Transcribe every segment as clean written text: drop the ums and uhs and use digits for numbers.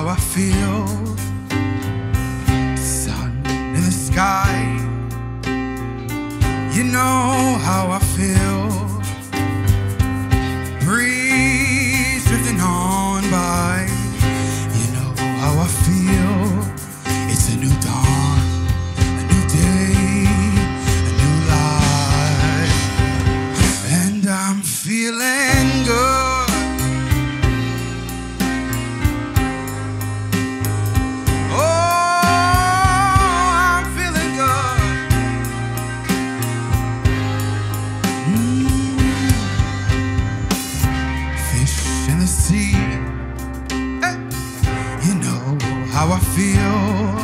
how I feel. Sun in the sky, you know how I feel. Breeze drifting on by, you know how I feel. It's a new dawn, a new day, a new life, and I'm feeling good. See, hey, you know how I feel.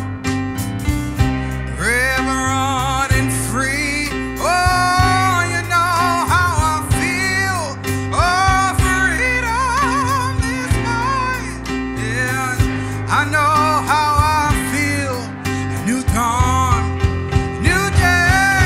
River running free. Oh, you know how I feel. Oh, freedom is mine. Yes, I know how I feel. A new dawn, new day.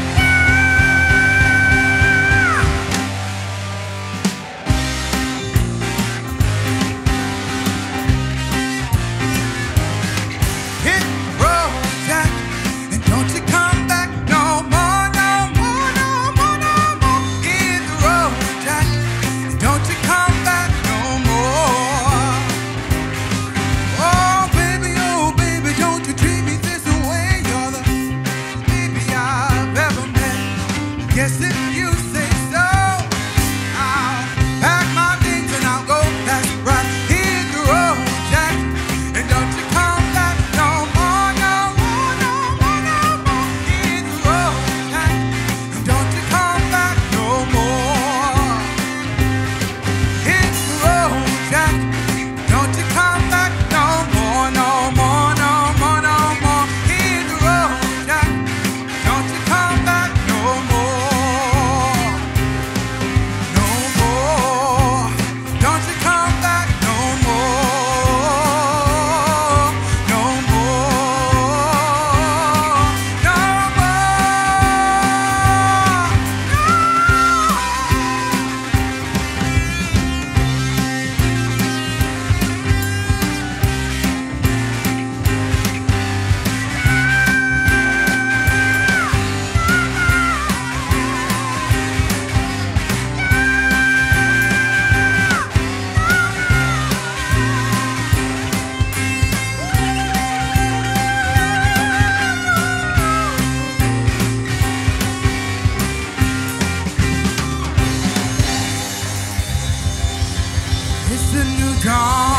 Yes, if you say so, I'll pack my things and I'll go. That's right, hit the road, Jack, and don't you come back no more, no more, no more, no more. Hit the road, Jack, and don't you come back no more. Hit the road, Jack, don't you come back no more, no more, no more, no more. Hit the road, Jack, don't you come back no more. It's a new dawn.